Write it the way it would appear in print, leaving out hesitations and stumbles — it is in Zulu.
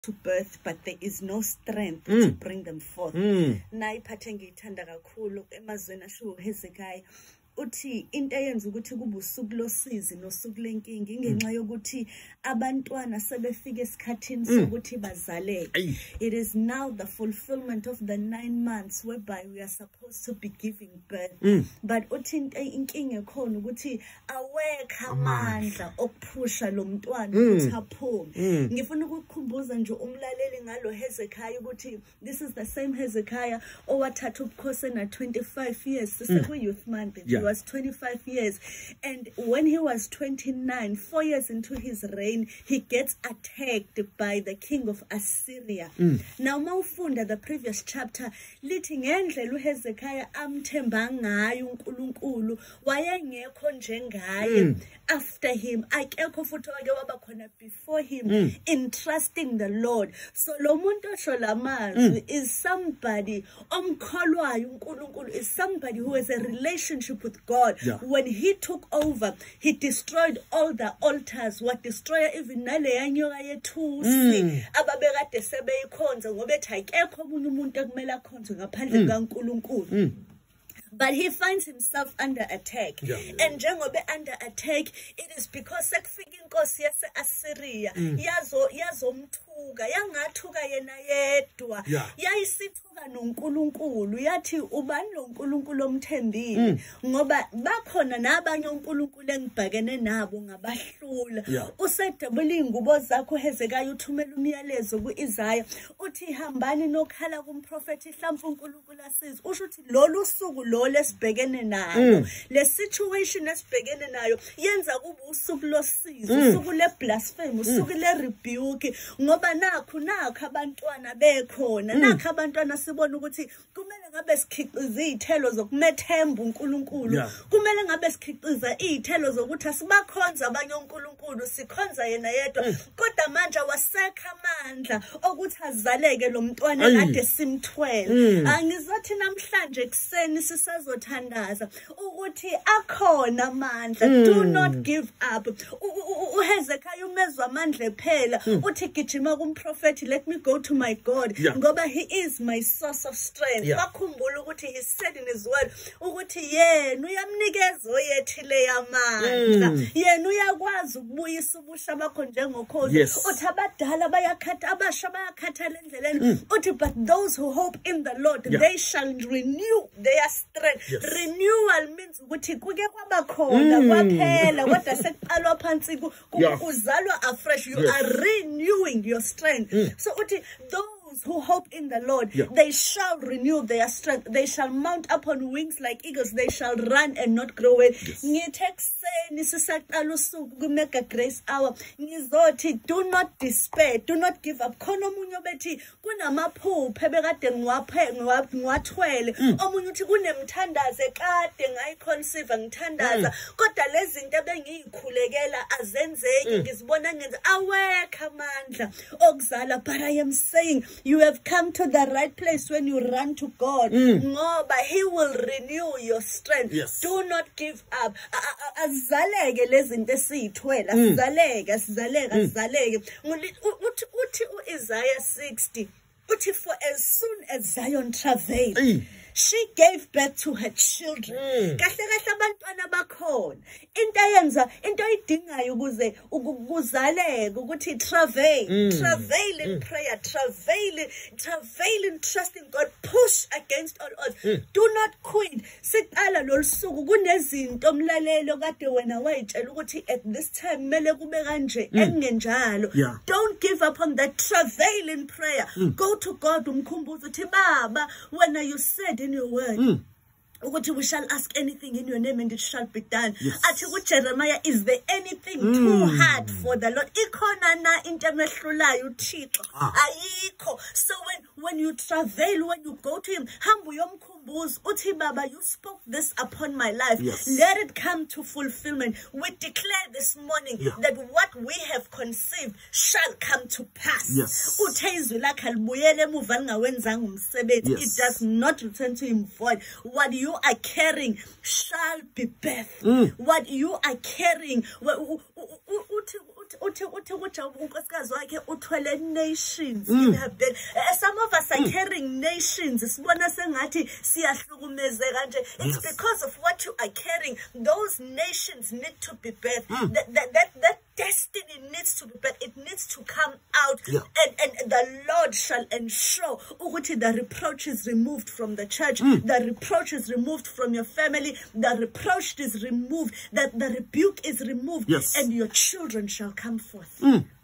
to birth, but there is no strength to bring them forth. Naiphathe ngiyithanda kakhulu emazweni asho Hezekiah uthi into eyenza ukuthi kube usuku losizi nosuku lenkingi ingenxa yokuthi abantwana sebefika esikhathini sokuthi bazaleke. It is now the fulfillment of the 9 months whereby we are supposed to be giving birth. But uthi inkingi ekhona ukuthi awekho amandla okuphusha lo mntwana ukuthi aphume. Ngifuna ukukukhumbuza nje umlaleli ngalo Hezekiah ukuthi this is the same Hezekiah owathatha ubukhosi na 25 years sisekwe youth month. He was 25 years, and when he was 29, 4 years into his reign, he gets attacked by the king of Assyria. Now mawufunda the previous chapter lithi ngendlela uHezekiah amthemba ngayo uNkulunkulu wayengekho njengaye. After him akekho futhi wake waba khona before him in trusting the Lord. So lo muntu osho lamazwi is somebody omkholwayo uNkulunkulu, is somebody who has a relationship with God. When he took over, he destroyed all the altars. What destroyer even naleya nyoka yethusi ababekade sebeyikhonza ngoba ethi akekho omunye umuntu ekumele akhonze ngaphandle kaNkulunkulu. But he finds himself under attack. And njengoba under attack, it is because sekufika inkosi yase-Assyria yazomthuka yangathuka yena yedwa yayisithuka noNkulunkulu yathi ubani lo nkulunkulu omthembile ngoba bakhona nabanye uNkulunkulu engibhekene nabo ngabahlula. Usedebula ingubo zakho Hezekiah uthumela umyalezo kuIsaiah uthi hambani nokhala kumprofeti mhlawumbe uNkulunkulu asize. Usho uthi lolu suku lo lesibhekene nayo le situation esibhekene nayo yenza kube usuku losizi, usuku le blasphemy, usuku le rebuke ngoba nakho abantwana bekhona, nakho abantwana sibona ukuthi kumele ngabe sikhiqiza izithelo zokumethemba uNkulunkulu, kumele ngabe sikhiqiza izithelo zokuthi asibakhonza abanye uNkulunkulu sikhonza yena yedwa. Kodwa manje wasekha amandla ukuthi azaleke lo mntwana kade simthwele. Angizothi namhlanje kuseni sisazothandaza ukuthi akhona amandla. Do not give up. uHezekiah umezwa amandla phela uthi gijima kumprofeti, let me go to my God ngoba he is my source of strength. Bakhumbula ukuthi he said in his word ukuthi yena uyamnikeza oyethile yamandla, yena uyakwazi ukubuyisa ubusha bakho njengokhozi. Uthi abadala bayakhatha, abasha bayakhathala endleleni. Uthi but those who hope in the Lord they shall renew their strength. Renewal means ukuthi kuke kwabakhona kwaphela kodwa sekuqalwa phansi uzalwa afresh. You are renewing your strength. So uthi those who hope in the Lord, they shall renew their strength. They shall mount upon wings like eagles. They shall run and not grow weary. Ngithe sisaqala usuku ku-Mega Grace Hour ngizothi do not despair, do not give up. Khona omunye obethi kunamaphupho ebekade ngiwathwele, omunye uthi kunemthandazo ekade ngayiconceive ngithandaza kodwa lezi zinto ebengiyikhulekela azenzeki ngizibona ngenza awekho amandla okuzala. But I am saying you have come to the right place when you run to God. Ngoba he will renew your strength. Do not give up. Azaleke lezi zinto esiyithwela, azaleke. Uthi uIsaiah 60 uthi for as soon as Zion travailed, she gave birth to her children. Kahle abantwana bakhona into eyenza into idingayo ukuze ukuzaleke ukuthi travail in prayer, travail in trusting God, push against all odds. Do not quit. Siqala lolusuku kunezinto umlalelo kade wena wayitshela ukuthi at this time mele kube kanje engenjalo. Don't give up on that. Travail in prayer. Go to God umkhumbuze uthi baba wena you said in your word ukuthi we shall ask anything in your name and it shall be done. Athi kuJeremiah, is there anything too hard for the Lord? Ikhona na into emehlulayo uThixo? Ayikho. So when you travail, when you go to him, hamba uyomkhumbuza uthi baba you spoke this upon my life. Let it come to fulfillment. We declare this morning that what we have conceived shall come to pass. Uthe izwi lakhe libuyele emuva lingawenzanga umsebenzi. It does not return to him void. What you are carrying shall be birthed. What you are carrying uthi unkosikazi wakhe uthwele nations in her bed. Some of us are carrying nations. Sibona sengathi siyahlukumezeka nje. It's because of what you are carrying. Those nations need to be birthed. That destiny needs to be birthed. It needs to come out. And the Lord shall ensure ukuthi the reproach is removed from the church. The reproach is removed from your family. The reproach is removed. That the rebuke is removed. And your children shall come forth.